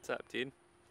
What's up, dude?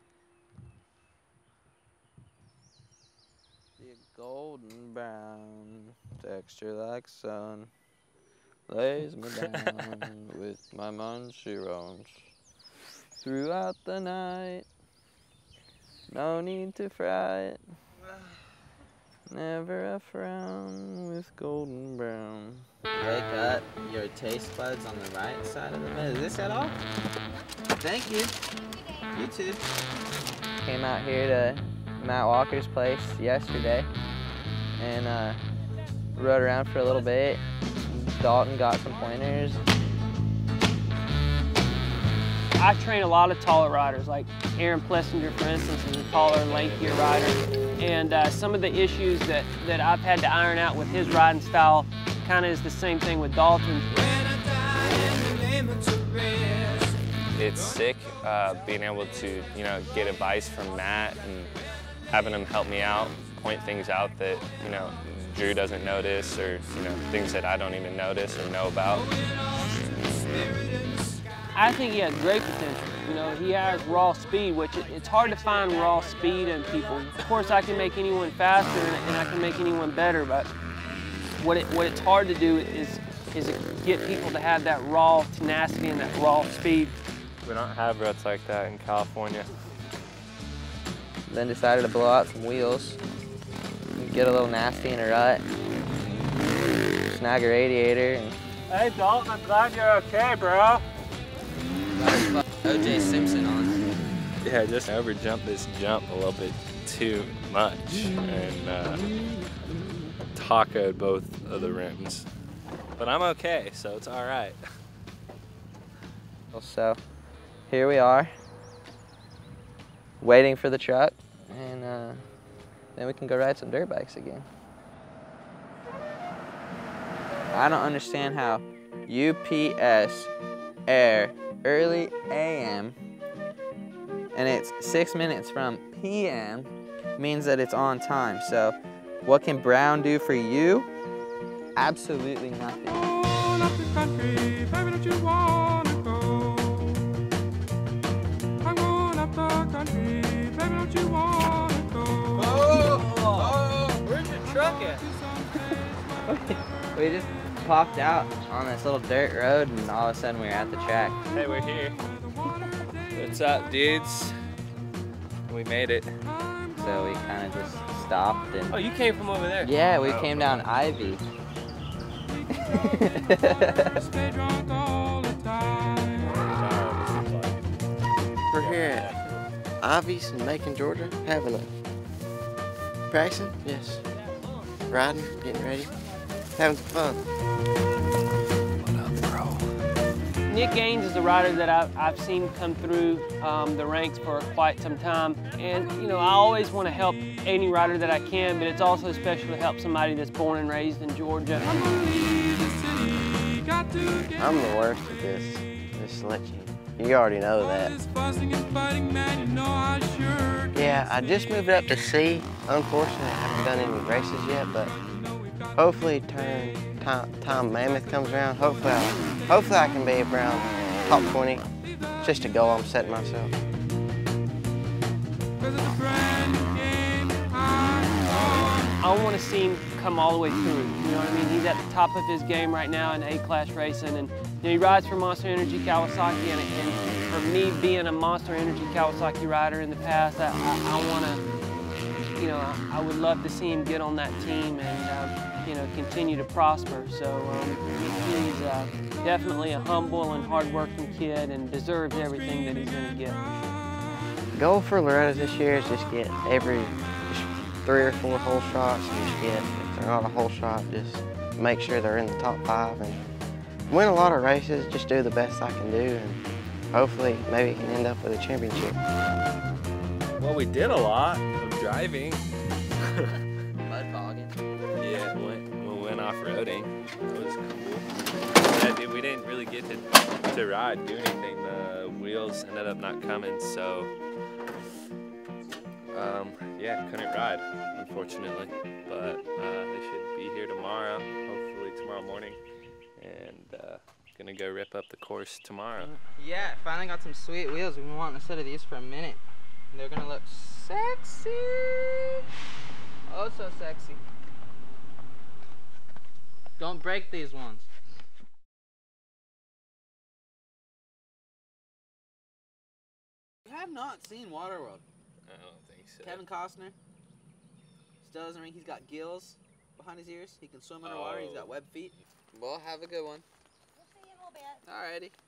The golden brown texture like sun lays me down with my munchie-rones throughout the night. No need to fry it. Never a frown with golden brown. Wake up, your taste buds on the right side of the bed. Is this at all? Thank you. You too. Came out here to Matt Walker's place yesterday and rode around for a little bit. Dalton got some pointers. I train a lot of taller riders, like Aaron Plessinger, for instance, is a taller, lankier rider. And some of the issues that I've had to iron out with his riding style kind of is the same thing with Dalton. It's sick being able to, get advice from Matt and having him help me out, point things out that, Drew doesn't notice, or, things that I don't even notice or know about. I think he has great potential. He has raw speed, which it's hard to find raw speed in people. Of course, I can make anyone faster and I can make anyone better, but what it's hard to do is get people to have that raw tenacity and that raw speed. We don't have ruts like that in California. Then decided to blow out some wheels, get a little nasty in a rut, snag a radiator. Hey Dalton, I'm glad you're okay, bro. O.J. Simpson on. Yeah, I just overjumped this jump a little bit too much and tacoed both of the rims. But I'm okay, so it's all right. So here we are, waiting for the truck, and then we can go ride some dirt bikes again. I don't understand how UPS Air early AM and it's 6 minutes from PM means that it's on time. So what can Brown do for you? Absolutely nothing. Where's your truck at? We just popped out on this little dirt road and all of a sudden we were at the track. Hey, we're here. What's up, dudes? We made it. So we kind of just stopped and... Oh, you came from over there? Yeah, we came down Ivy. We're here at Ivy's in Macon, Georgia, having a practicing, yes, riding, getting ready, having some fun. What up, bro? Nick Gaines is a rider that I've seen come through the ranks for quite some time. And, I always want to help any rider that I can, but it's also special to help somebody that's born and raised in Georgia. I'm the worst at this, just to let you. You already know that. Yeah, I just moved up to C. Unfortunately, I haven't done any races yet, but hopefully time Mammoth comes around, hopefully I can be around top 20. It's just a goal I'm setting myself. I want to see him come all the way through. You know what I mean? He's at the top of his game right now in A-class racing, and he rides for Monster Energy Kawasaki. And for me, being a Monster Energy Kawasaki rider in the past, I want to, I would love to see him get on that team and continue to prosper. So he's definitely a humble and hardworking kid, and deserves everything that he's going to get. The goal for Loretta's this year is just get every 3 or 4 hole shots, and just get, if they're not a hole shot, just make sure they're in the top 5 and win a lot of races, just do the best I can do, and hopefully maybe can end up with a championship. Well, we did a lot of driving. Mud bogging. Yeah, we went off-roading. It was cool. Yeah, we didn't really get to ride, do anything. The wheels ended up not coming, so yeah, couldn't ride, unfortunately. But they should be here tomorrow, hopefully tomorrow morning, and gonna go rip up the course tomorrow. Yeah, finally got some sweet wheels. We've been wanting a set of these for a minute. And they're gonna look sexy. Oh, so sexy. Don't break these ones. You have not seen Waterworld. I don't think so. Kevin Costner still doesn't ring. He's got gills behind his ears. He can swim underwater. He's got web feet. Well, have a good one. We'll see you in a little bit. Alrighty.